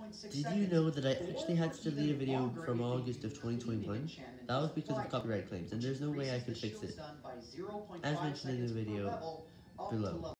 Did you know that I actually had to delete a video from August of 2021? That was because of copyright claims, and there's no way I could fix it, as mentioned in the video below.